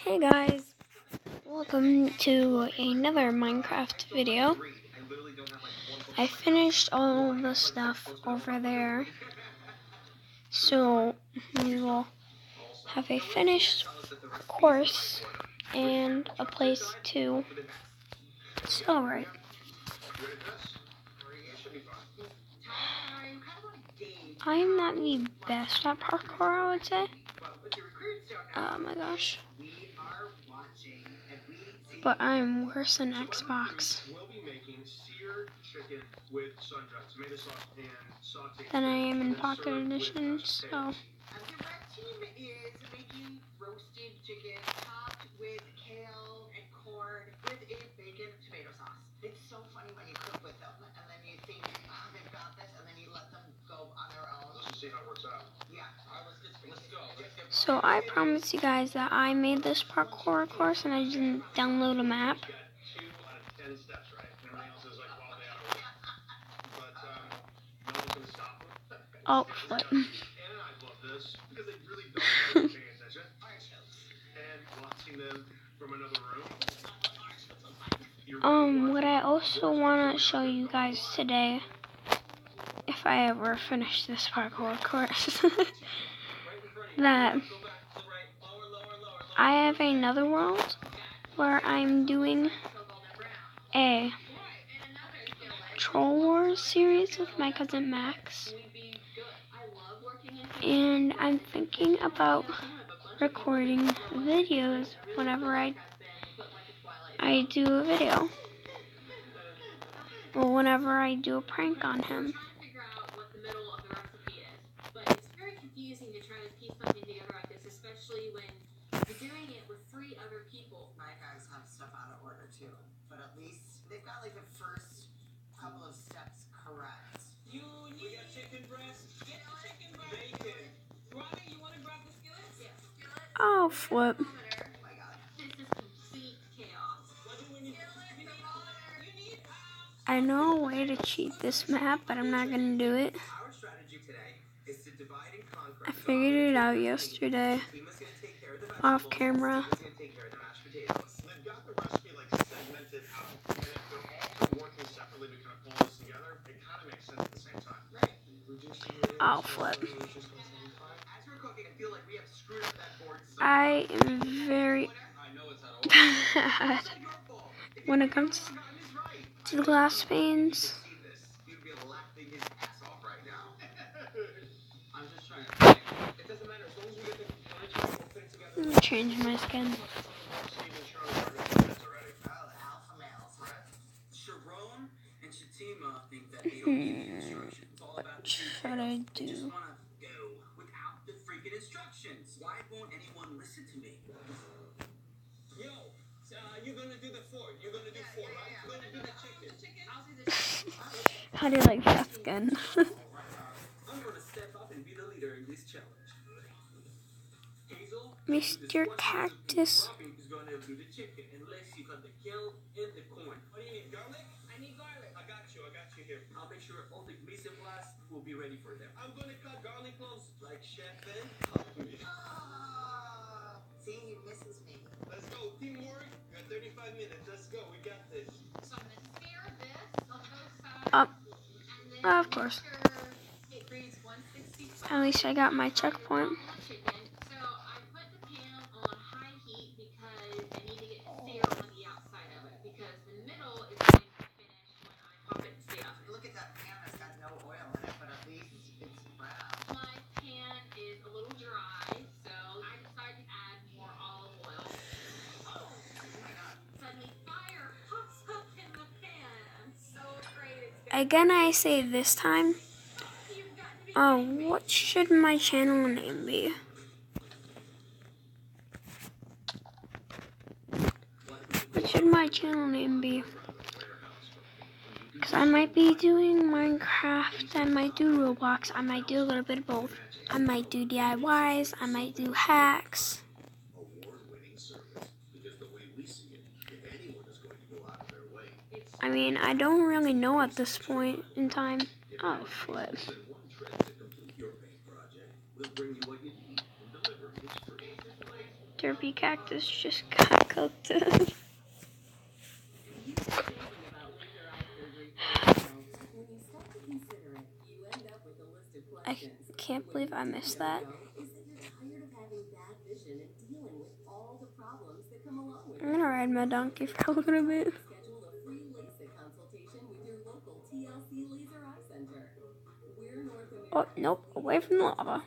Hey guys, welcome to another Minecraft video. I finished all the stuff over there, so we will have a finished course and a place to celebrate. I'm not the best at parkour, I would say. Oh my gosh. But I'm worse than Xbox than I am in Pocket Edition, so. Roasted chicken topped with kale and corn with a bacon tomato sauce. It's so funny when you cook with them and then you think, they've got this, and then you let them go on their own. Let's just see how it works out. Yeah. All right, let's go. So I promised you guys that I made this parkour course and I didn't download a map. Oh, flip. What I also want to show you guys today, if I ever finish this parkour course, that I have another world where I'm doing a Troll Wars series with my cousin Max, and I'm thinking about recording videos whenever I do a video, or whenever I do a prank on him. Confusing to try to piece something together like this, especially when you're doing it with 3 other people. My guys have stuff out of order too, but at least they've got like the first couple of steps correct. We got chicken breast, get the chicken breast, bacon. Robbie, you want to grab the skillets? Yes. Skillets. Oh, flip. Oh my god. This is complete chaos. What do we need? You need I know a way to cheat this map, but I'm not going to do it. Our strategy today is to divide and conquer. I figured it out yesterday, off camera. They've got the recipe like segmented out, and if they're also working separately to kind of pull this together, it kind of makes sense at the same time. Right. I'll flip. As we're cooking, I feel like we have screwed up that board. I am very bad when it comes to the glass panes. Let me change my skin. What should I do? Without the freaking instructions. Why won't anyone listen to me? Yo, you're gonna do the 4. You're gonna do 4, right? You're gonna do the chicken. I'll do the chicken. How do you like that skin? I'm gonna step up and be the leader in this challenge. Hazel, Mr. Cactus. Robin is gonna do the chicken unless you cut the kale and the corn. What do you need, garlic? I need garlic. I got you here. I'll make sure all the mise en place will be ready for them. I'm gonna cut garlic cloves like Chef Ben. See, he misses me. Let's go, teamwork. We got 35 minutes. Let's go. We got this. So I'm gonna sear this on both sides. And then Of course. it reads 165. At least I got my checkpoint. So I put the pan on high heat because I need to get sear on the outside of it, because the middle is going to finish when I pop it in the oven. Look at that pan that's got no oil in it, but at least it's brown. My pan is a little dry, so I decided to add more olive oil. Oh my god. Suddenly fire pops up in the pan. I'm so afraid it's going Again, I say this time. What should my channel name be? What should my channel name be? Because I might be doing Minecraft, I might do Roblox, I might do a little bit of both. I might do DIYs, I might do hacks. I mean, I don't really know at this point in time. Oh, flip. derpy cactus just got cooked. I can't believe I missed that. I'm gonna ride my donkey for a little bit. Oh, nope. Away from the lava.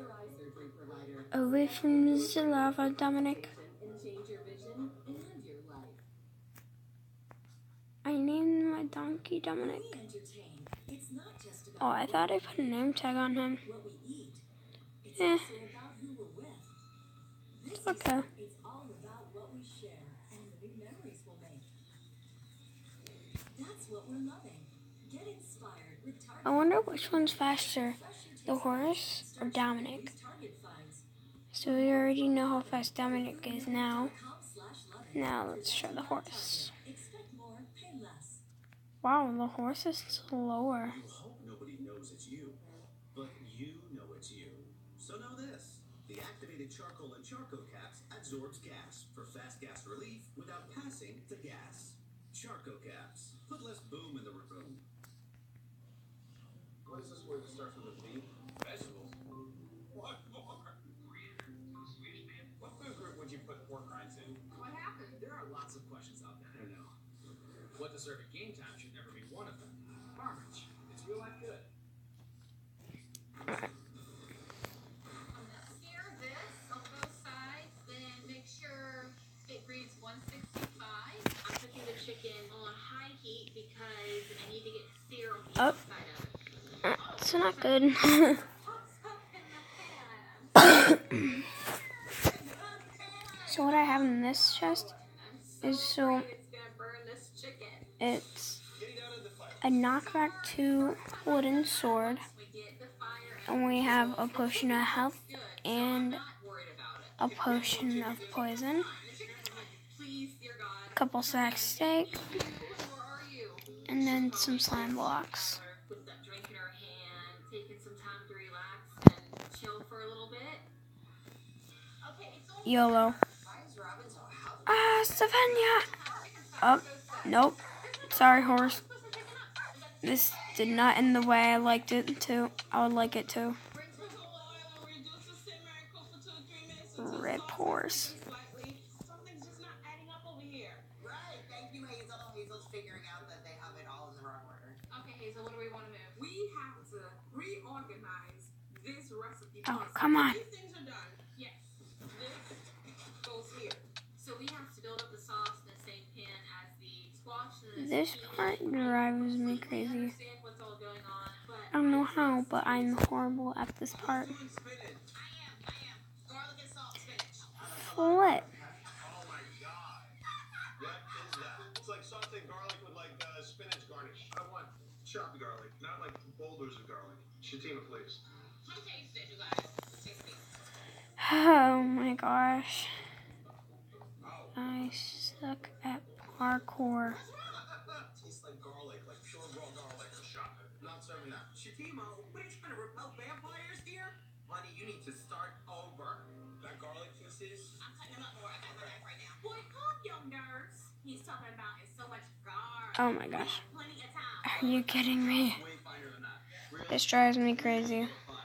Away from the lava, Dominic. I named my donkey Dominic. Oh, I thought I put a name tag on him. Eh. It's okay. I wonder which one's faster, the horse or Dominic. So we already know how fast Dominic is now. Now let's try the horse. Wow, the horse is slower. You hope nobody knows it's you, but you know it's you. So know this. The activated charcoal and charcoal caps absorbs gas for fast gas relief without passing to gas. Charcoal caps. Put less boom in the room. What is this word that starts with a V? Vegetables. What more? Swedish man. What food group would you put pork rinds in? What happened? There are lots of questions out there. I know. What to serve at game time should never be one of them. Marmite. It's real life good. Sear this on both sides, then make sure it reads 165. I'm cooking the chicken on high heat because I need to get sear on the outside of it. It's not good. So what I have in this chest is it's a knockback 2 wooden sword, and we have a potion of health and a potion of poison, a couple sacks steak, and then some slime blocks. YOLO. Ah, Savannah! Oh, nope. Sorry, horse. This did not end the way I liked it to. I would like it to. Rip horse. Something's just not adding up over here. Right. Thank you, Hazel. Hazel's figuring out that they have it all in the wrong order. Okay, Hazel, what do we want to move? We have to reorganize this recipe. Oh, come on. These things are done. Yes. This goes here. So we have to build up the sauce in the same pan as the squash and the This part drives me crazy. understand what's all going on, but I don't know how, but I'm horrible at this part. I am. Garlic and salt spinach. What? Oh my god. What is that? It's like sauteed garlic with like spinach garnish. I want chopped garlic, not like boulders of garlic. Shatima, please. Come taste it, you guys. Taste it. Oh my gosh. I suck at parkour. Tastes like garlic, like pure raw garlic. Shot it. Not serving that. Shatima, what are you trying to repel vampires here? Honey, you need to start over. That garlic pieces. I'm cutting them up more. I got my back right now. Boy, calm your nerves. He's talking about it's so much garlic. Oh my gosh. Plenty of time. Are you kidding me? Way finer than that. Really? This drives me crazy.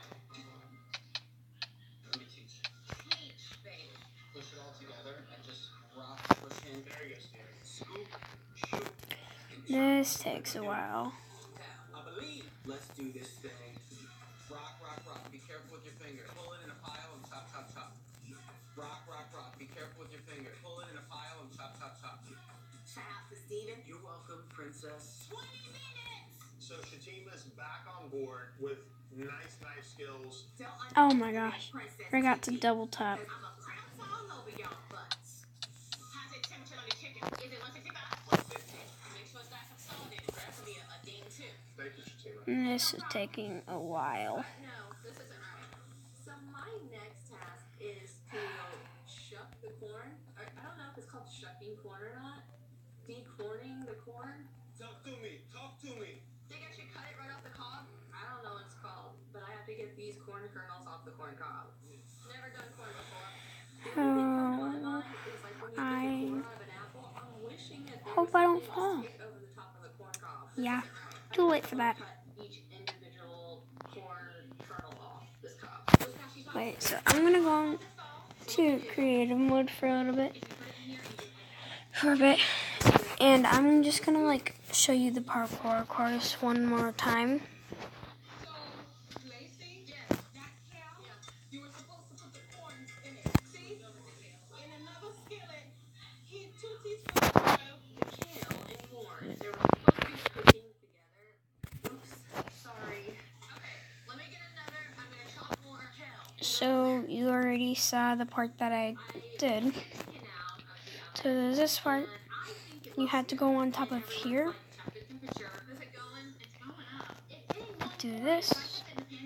Let me teach. Teach, baby. Push it all together and just rock, push in. There you go, Steve. Scoop, shoot. This takes a while. I believe. Let's do this thing. Rock, rock, rock. Be careful with your fingers. Pull it in a pile and chop, chop, chop. Rock, rock, rock. Be careful with your fingers. Pull it in a pile and chop, chop, chop. Shout out to Steven. You're welcome, princess. 20 minutes. So Shatima's back on board with nice skills. Don't Oh my gosh. Princess Forgot to TV, double tap. 'cause I'm a pounce all over y'all butts. How's the temperature on the chicken? Is it 165? 150. Make sure it's got some salt in it. Grab me a ding too. Thank you, Shatima. This is taking a while. No, this isn't right. So my next task is to shuck the corn. I don't know if it's called shucking corn or not. Decorning the corn. Talk to me. Talk to me. Think I should cut it right off the cob? I don't know what it's called, but I have to get these corn kernels off the corn cob. Never done corn before. Oh hope I don't fall. Yeah, too late for that. Wait, so I'm gonna go to creative mode for a little bit. And I'm just gonna like show you the parkour course one more time. So you already saw the part that I did. So there's this part. You had to go on top of here. Do this.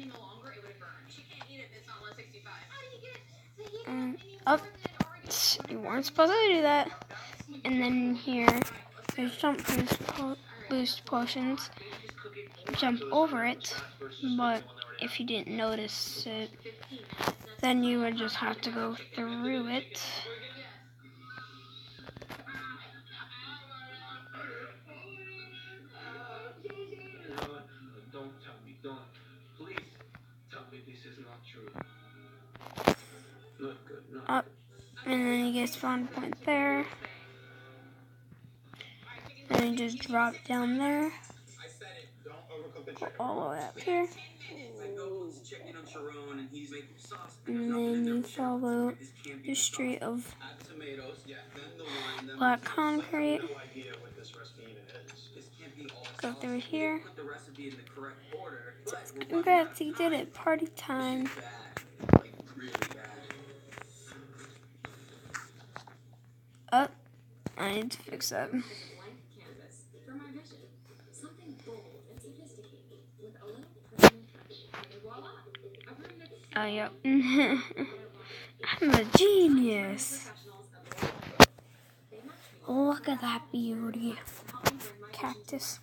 And up. You weren't supposed to do that. And then here, there's jump boost potions. Jump over it, but if you didn't notice it, then you would just have to go through it. Don't tell me, don't. Please tell me this is not true. Not good, not Up, and then you get spawn point there. And you just drop down there. All the way up here. And then you follow the street of black concrete. Go through here. Congrats, you did it. Party time. Up. I need to fix that. Oh, yep. I'm a genius. Look at that beauty. Cactus.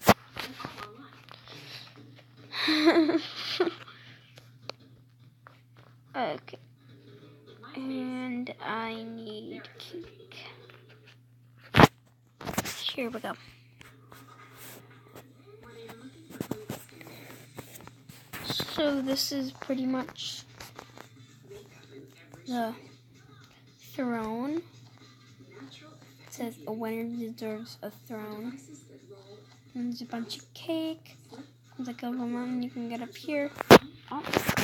Okay. And I need cake. Here we go. So this is pretty much the throne. It says a winner deserves a throne. And there's a bunch of cake. There's like a little mountain you can get up here. Oh.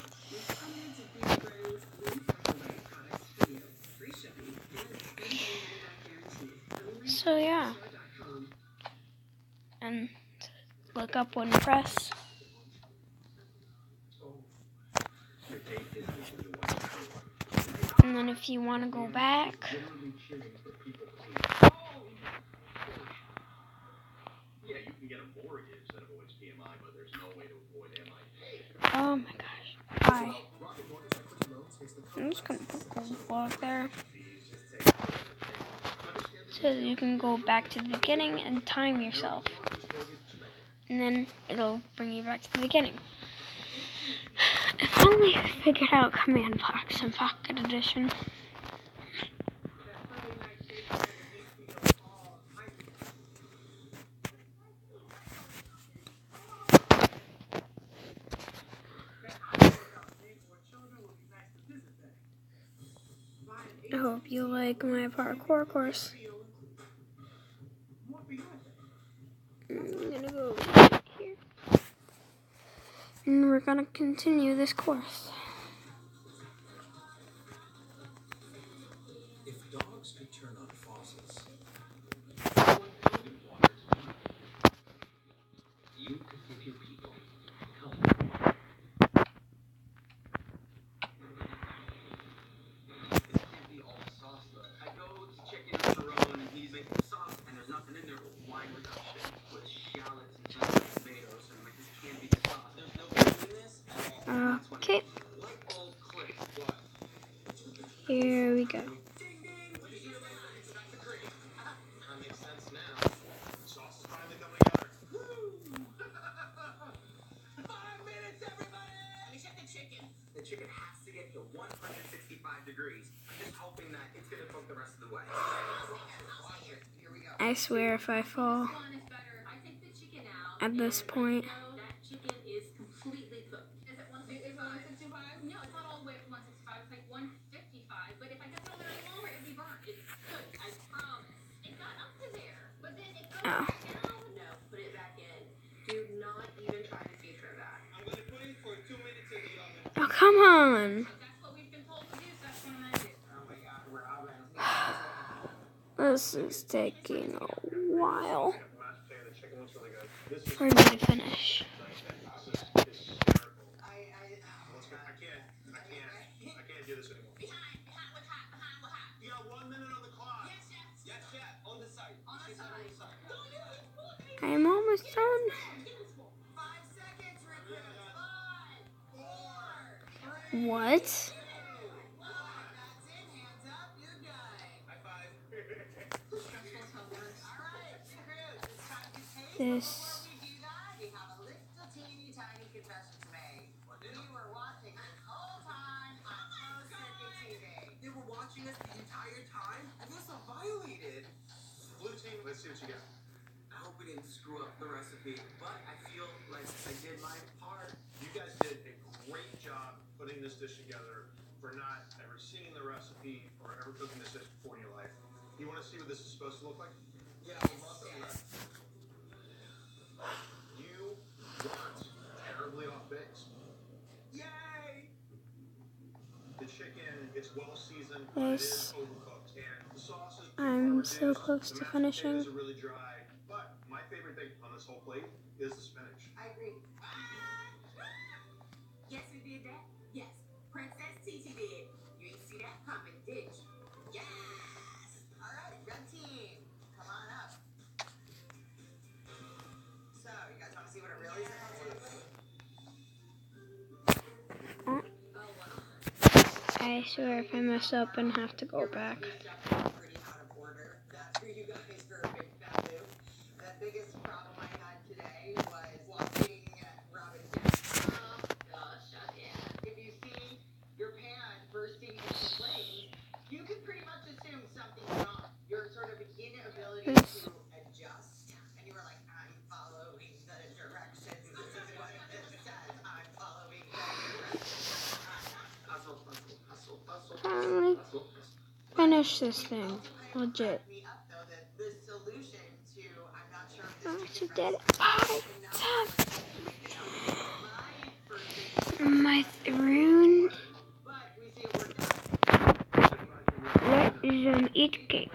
So yeah. And look up when you press. And then if you want to go back, oh my gosh, hi. I'm just going to put a gold block there. So you can go back to the beginning and time yourself. And then it'll bring you back to the beginning. If only I figured out command blocks in Pocket Edition. I hope you like my parkour course. I'm gonna go here. And we're gonna continue this course. If dogs could turn on faucets, you could give your people help. This can't be all sauce though. I go to chicken on Sharon and he's making sauce and there's nothing in there but wine reduction with shallots and tomatoes and I'm like, this can't be the sauce. There's no food in this. Okay. Here we go. The chicken has to get to 165 degrees. I'm just hoping that it's going to cook the rest of the way. Here we go. I swear if I fall This one is better. I take the chicken out. at this point, That chicken is completely cooked. Is it 165? No, it's not all the way up to 165. It's like 155. But if I kept it on there any longer, it'd be burnt. It's cooked. I promise. It got up to there, but then it goes Oh. back down. No, put it back in. Do not even try to deep-fry that. I'm gonna put it for 2 minutes in the oven. oh come on. That's what we've been told to do, so that's what I'm gonna do. Oh my God, we're out of This is taking a while The mashed potato, the chicken looks really good. This is for me to finish. hysterical. I can't do this anymore. Behind, what's hot, You got 1 minute on the clock. Yes, chef. Yes, chef. On the side. On the She's side. on the side. I am almost done. 5 seconds, recruits. 5, 4, 3, What? 2, 1. That's it. Hands up. You're done. High five. All right, recruits. It's time to taste. This. Before we do that, we have a little teeny tiny confession to make. You were watching this whole time on closed circuit TV. They were watching us the entire time? I feel so violated. Blue team, let's see what you got. I hope we didn't screw up the recipe, but I feel like I did my part. You guys did a great job putting this dish together for not ever seeing the recipe or ever cooking this dish before in your life. You want to see what this is supposed to look like? Yeah, I love that. You want terribly off base. Yay! The chicken, it's well seasoned, but it This. is overcooked. And the sauce is I'm so reduced. close The to mashed finishing. potatoes are really dry. But my favorite thing on this whole plate is the spinach. I agree. Yes, we did that. Yes, Princess Titi did. You ain't see that coming, did you? Yes! All right, red team, come on up. So, you guys want to see what it really sounds like? Oh, wow. I swear if I mess up and have to go back. Pretty out of order. That's for you guys for a big fat loop. The biggest problem I had today was watching Robin Hood. Oh, gosh, yeah. If you see your pan bursting into flames, you can pretty much assume something's wrong. Your sort of inability to adjust. And you were like, I'm following the directions. This is what this says. I'm following the directions. Hustle. Finally finish this thing. Legit. Me up, though, that the solution to, I'm not sure if Oh, this she chicken did it. recipe Oh, is enough. My first thing, my throne. but we see it worked out. Let them eat cake.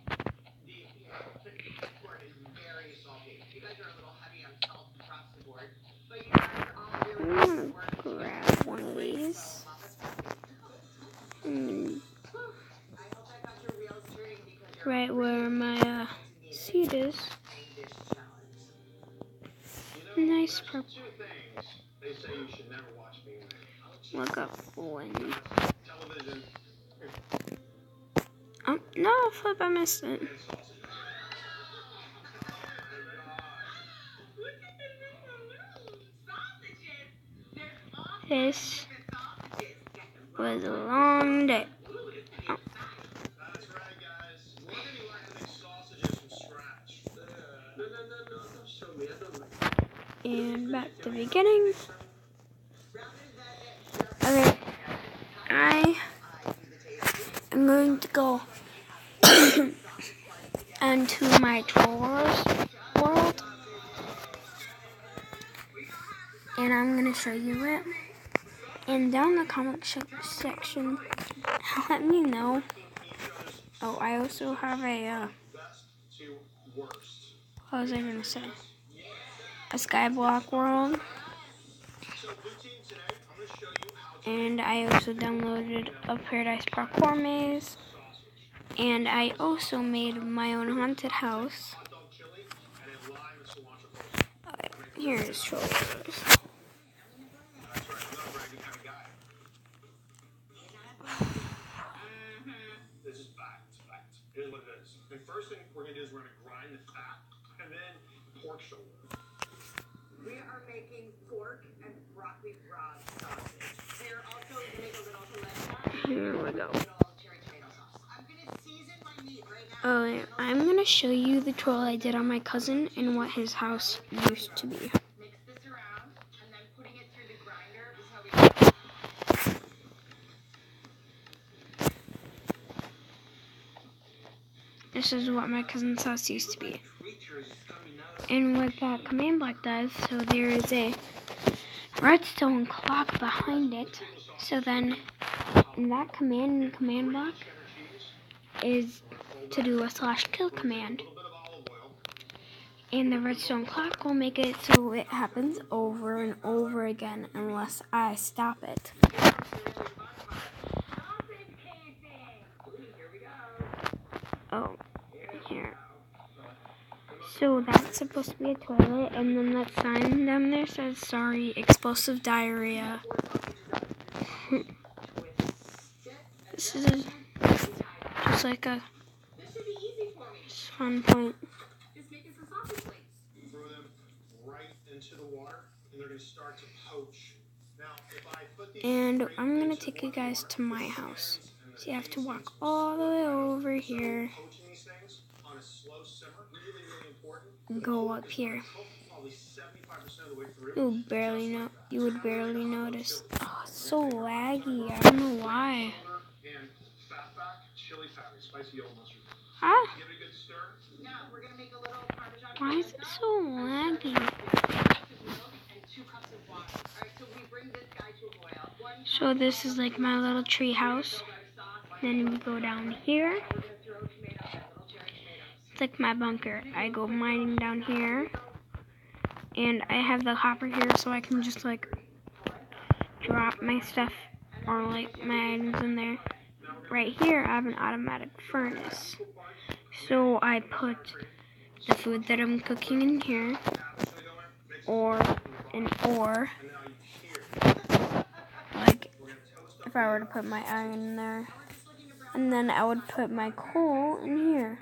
Very salty. You guys are a little heavy on salt across the board, but you guys are all I'm really gonna good work. grab one of these. And I hope I got your wheels turning because you're right where my seat is. Nice purple. 2 things they say you should never watch me make. Look up when. Television Oh no, flip! I missed it. and sausage. Look at the little sausages. There's all This different sausages. was a long day. Ooh, it's Oh. That's right, guys. We're gonna be learning to make sausages from scratch. No, don't show me. I don't like And back to the beginning. Okay, I am going to go into my drawers world, and I'm going to show you it. And down in the comment section, let me know. Oh, I also have a, best to worst. what was I going to say? A Skyblock world. So blue team today, I'm gonna show you how to And I also downloaded a Paradise Parkour Maze. And I also made my own haunted house. hot dog chili and then lime and cilantro. Okay, here's shoulders. That's right, I'm not a bragging kind of guy. This is fact. Here's what it is. The first thing we're gonna do is we're gonna grind the fat and then pork shoulder. We are making pork and broccoli raw sausage. We are also going to make a little Oh, yeah. I'm gonna show you the troll I did on my cousin and what his house used to be. Mix this around, and then putting it through the grinder is how we This is what my cousin's house used to be. And what that command block does, so there is a redstone clock behind it. So then in that command block is to do a /kill command. And the redstone clock will make it so it happens over and over again unless I stop it. Oh, here. So that's supposed to be a toilet, and then that sign down there says, sorry, explosive diarrhea. This is just like a fun point. Throw them right into the water, and they're going to start to poach. Now, if I put these And I'm going to take you guys to my house. So you have to walk all the way over here poaching these things on a slow simmer, really, really important. and go up here. Probably 75% of the way through. You would barely notice. Oh, it's so laggy. I don't know why. And fatback, chili powder, spicy yellow mustard. Huh? Give it a good stir. Now we're gonna make a little Parmesan. Why is it so laggy? And 2 cups of water. All right, so we bring this guy to a boil. So this is like my little tree house. Then we go down here. It's like my bunker. I go mining down here. And I have the hopper here so I can just like drop my stuff or like my items in there. Right here I have an automatic furnace. So I put the food that I'm cooking in here. Or like if I were to put my iron in there. And then I would put my coal in here.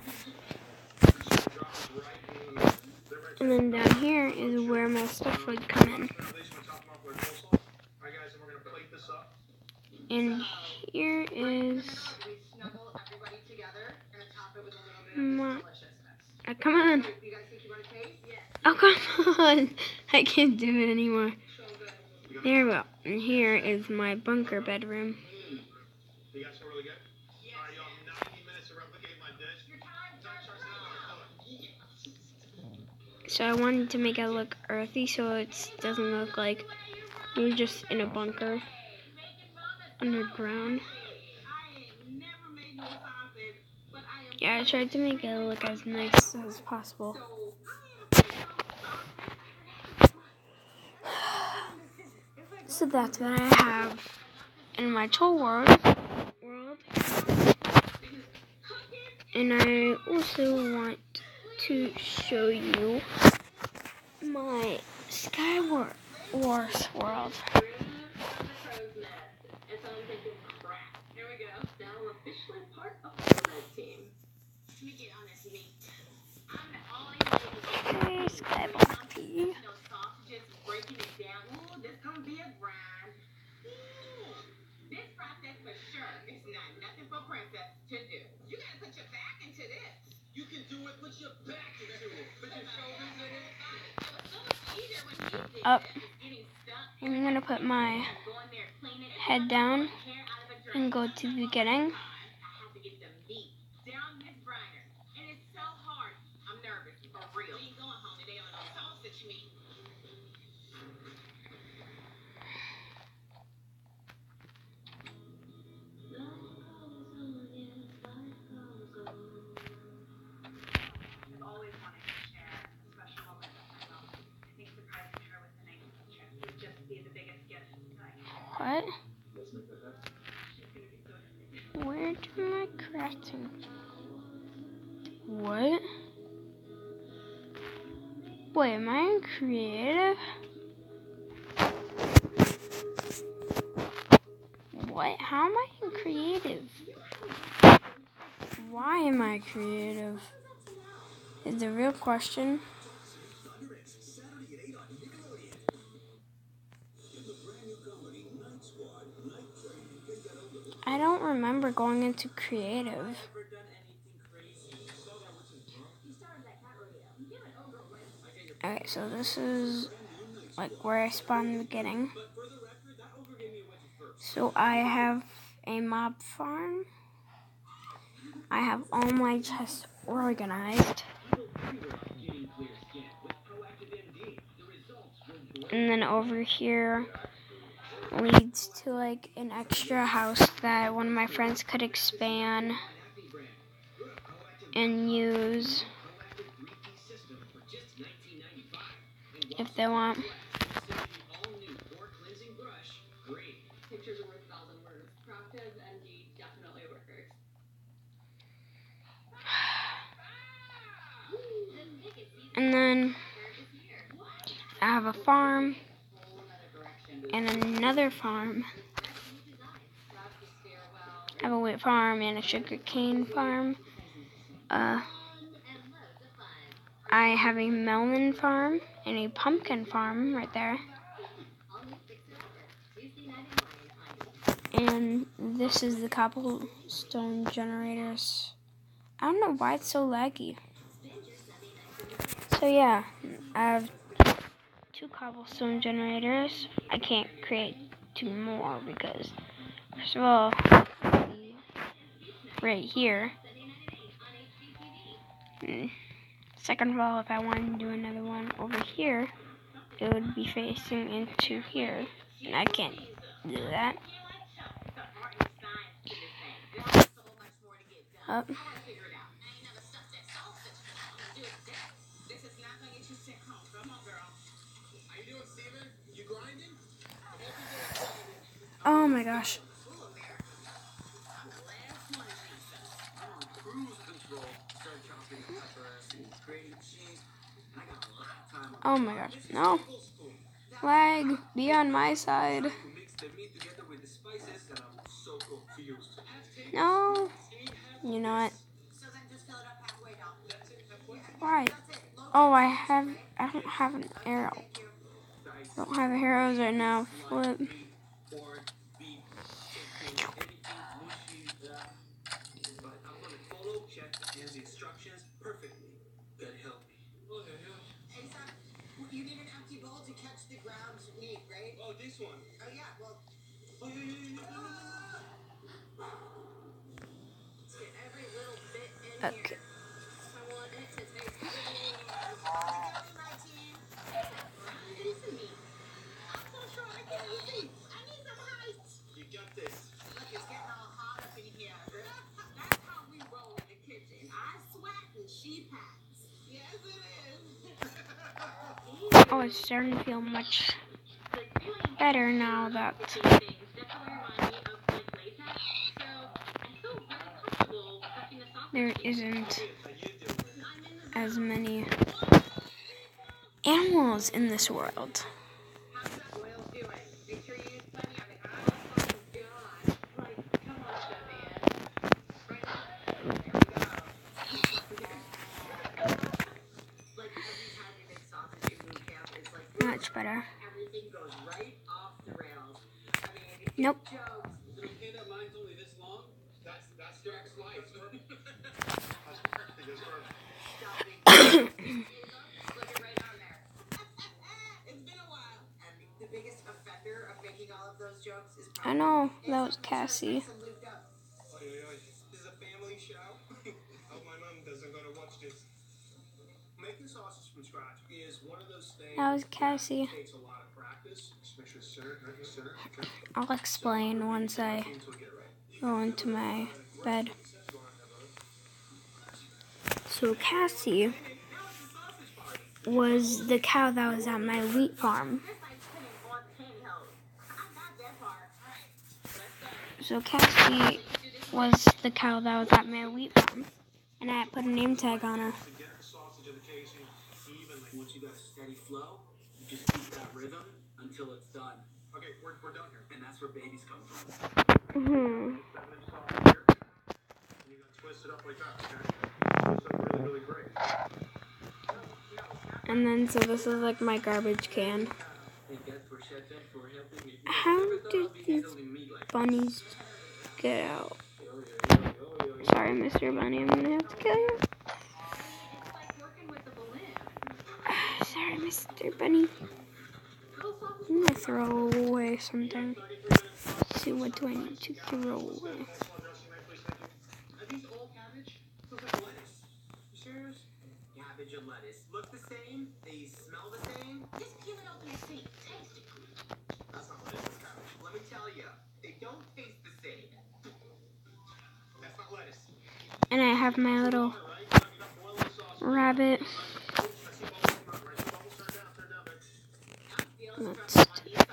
And then down here is where my stuff would come in. And here is my... Oh, come on. Oh, come on. I can't do it anymore. There we go. And here is my bunker bedroom. You guys feel really good? All right, y'all have 90 minutes to replicate my dish. So I wanted to make it look earthy so it doesn't look like you're just in a bunker underground. Yeah, I tried to make it look as nice as possible. So that's what I have in my tool world. And I also want to show you my Skywars world. Here we go. Now I'm officially part of the red team. Let me get honest with me. I'm the only Hey, Skyblock. no sausages breaking it down. Ooh, this gonna be a grind. This process for sure is not nothing for princess to do. You gotta put your back into this. You can do it, put your back into it. Put your shoulders in it. It was so much easier when he did Up. that. It's getting stuck. I'm gonna put my head down and go to the beginning. I have to get the meat down this briner. And it's so hard. I'm nervous, for real. We ain't going home today on no sausage meat. I've always wanted to share a special moment with my mom. I think surprising her with the nice trip would just be the biggest gift that I can. What? Where am I crafting? What? Wait, am I in creative? What? How am I in creative? Why am I creative? Is the real question. I don't remember going into creative. Okay, so this is like where I spawned in the beginning. So I have a mob farm. I have all my chests organized. And then over here leads to like an extra house that one of my friends could expand and use if they want. Pictures are worth 1,000 words. Proctive MD definitely works. And then I have a farm and another farm. I have a wheat farm and a sugar cane farm. I have a melon farm and a pumpkin farm right there. And this is the cobblestone generators. I don't know why it's so laggy. So yeah, I have 2 cobblestone generators. I can't create 2 more because, first of all, right here. Second of all, if I wanted to do another one over here, it would be facing into here, and I can't do that. Up. Oh my gosh. Oh my gosh. No. Lag. Be on my side. No. You know what? Why? Oh, I don't have an arrow. I don't have arrows right now. Flip. You need an empty bowl to catch the ground meat, right? Oh, this one. Oh, yeah, well. Get every little bit in Okay. here. I want it to taste good. My team. Listen me. I'm so sure I can't eat. I need some height. You got this. Look, it's getting all hot up in here. That's how we roll in the kitchen. I sweat and she pats. Yes, it is. Oh, it's starting to feel much better now that there isn't as many animals in this world. How's that oil doing? Make sure you use plenty of it. Oh my God. Like, come on, Chef Ann. Right now. There we go. Like, every time you make sausage in boot camp, it's like Much better. everything goes right off the rails. I mean, Nope. jokes. Did we hear that line's only this long? That's Jack's life. Stop being looking right on there. It's been a while. And the biggest offender of making all of those jokes is I know, that was Cassie. This is a family show. Hope my mom doesn't go to watch this. Making sausage from scratch is one of those things That was Cassie. that takes a lot of practice. Just make sure stir. I'll explain once I go into my bed. So Cassie was the cow that was at my wheat farm. So Cassie was the cow that was at my wheat farm, and I put a name tag on her. To get the sausage in the casing evenly. Once you got a steady flow, you just keep that rhythm until it's done. Okay, we're done here. And that's where babies come from. Hmm. You gotta twist it up like that, okay? Twist up really, really great. And then so this is like my garbage can. How did these bunnies get out? Sorry, Mr. Bunny, I'm gonna have to kill you. It's like working with a balloon. Sorry. Sorry, Mr. Bunny. I'm gonna throw away something. Let's see, what do I need to throw away? Are these all cabbage? Looks like lettuce. You serious? Cabbage and lettuce look the same. They smell the same. Just peel it open and see. Taste it. That's not lettuce, that's cabbage. Let me tell you, they don't taste the same. That's not lettuce. And I have my little rabbit. Let's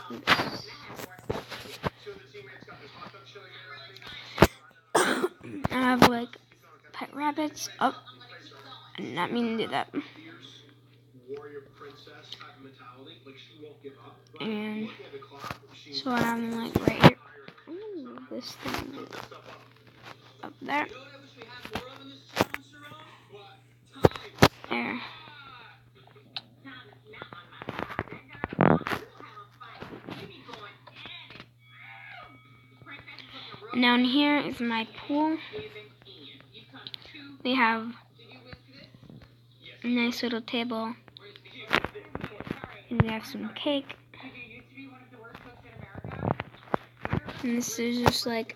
I have like pet rabbits. Oh, I did not mean to do that. And so I'm like right here. Ooh, this thing up there. There. And down here is my pool. We have a nice little table. And we have some cake. And this is just like,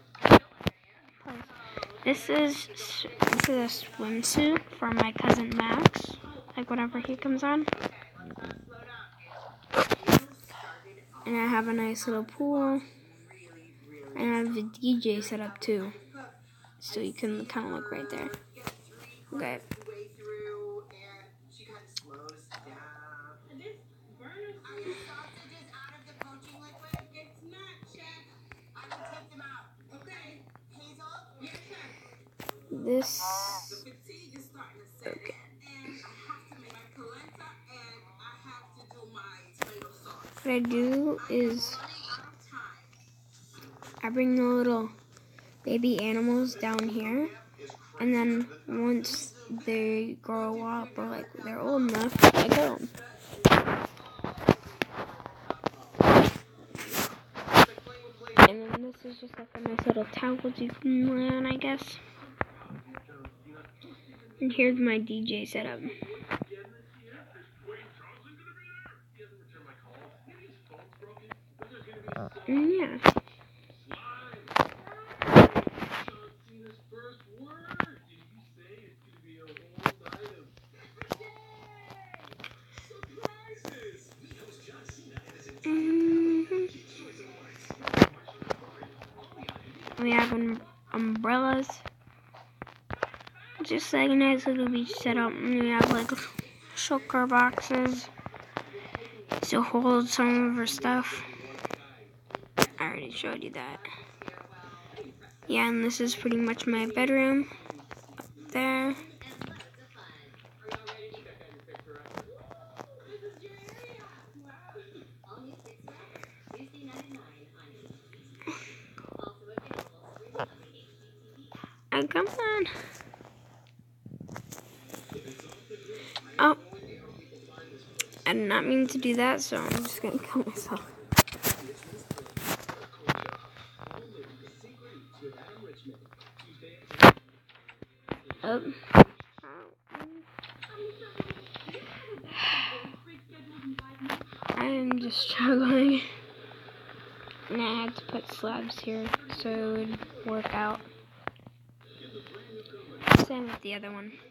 this is a swimsuit for my cousin Max, like whenever he comes on. And I have a nice little pool. And I have the DJ set up too, so you can kind of look right there. Okay. This. Okay. What I do is I bring the little baby animals down here, and then once they grow up or like they're old enough, I kill them. And then this is just like a nice little towel you can lay on, I guess. And here's my DJ setup. And yeah. We have umbrellas, just like a nice little beach setup. And we have like sugar boxes to hold some of our stuff. I already showed you that. Yeah, and this is pretty much my bedroom up there. Oh, come on. Oh. I did not mean to do that, so I'm just going to kill myself. Oh. I am just struggling. And I had to put slabs here so it would work out. Same with the other one.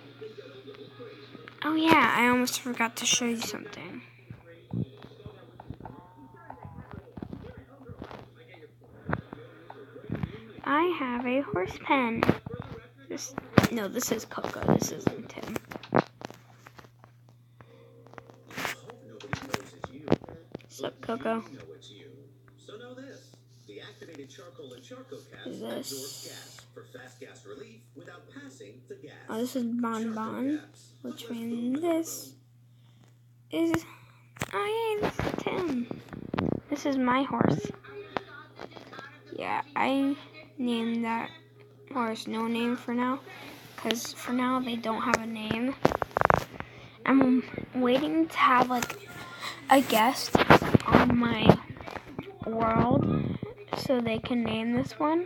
Oh yeah, I almost forgot to show you something. I have a horse pen. This is Coco. This isn't Tim. What's up, Coco? So know this. The activated charcoal and charcoal caps This. gas for fast gas relief without passing the gas. Oh, this is Bon Bon, which means this is. Oh yeah, this is Tim. This is my horse. Yeah, I named that horse No Name for now, because for now they don't have a name. I'm waiting to have like a guest on my world so they can name this one.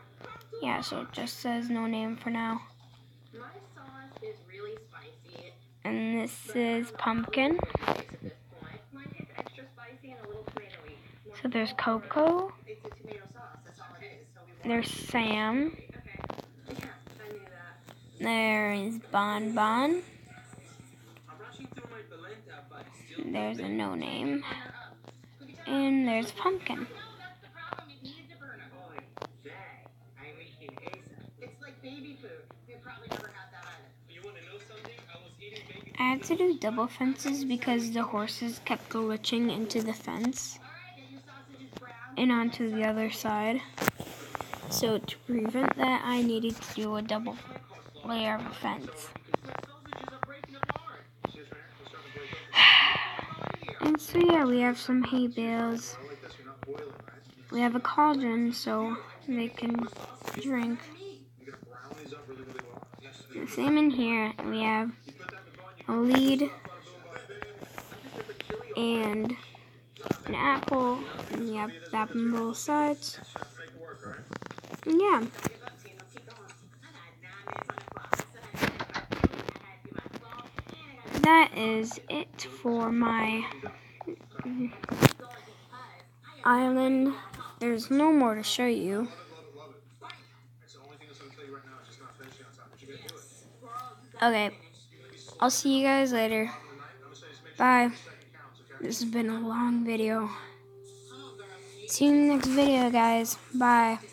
Yeah, so it just says No Name for now. My sauce is really spicy. And this is Pumpkin. Mine tastes extra spicy and a little tomatoey. So there's Coco. It's a tomato sauce. That's all it is. So we want There's Sam. Okay. Yeah, I knew that. There is Bon Bon. I'm rushing through my polenta, but still. There's a no name. And there's Pumpkin. No, that's the problem. It needs a burner. Boy, Jay, I wish you It's like baby food. You've probably never had that either. You want to know something? I was eating baby. I had to do double fences because the horses kept glitching into the fence All right, get your sausages brown. and onto the other side. So to prevent that, I needed to do a double layer of a fence. Sausages are breaking apart. And so yeah, we have some hay bales. We have a cauldron so they can drink. The same in here. We have a lead and an apple, and we have that on both sides. And yeah. That is it for my island. There's no more to show you. Okay, I'll see you guys later. Bye. This has been a long video. See you in the next video, guys. Bye.